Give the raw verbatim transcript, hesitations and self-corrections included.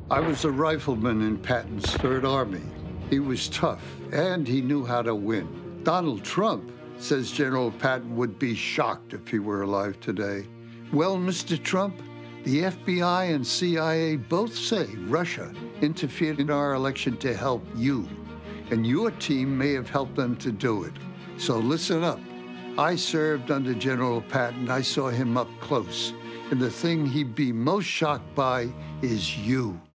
I was a rifleman in Patton's Third Army. He was tough, and he knew how to win. Donald Trump says General Patton would be shocked if he were alive today. Well, Mister Trump, the F B I and C I A both say Russia interfered in our election to help you, and your team may have helped them to do it. So listen up. I served under General Patton. I saw him up close, and the thing he'd be most shocked by is you.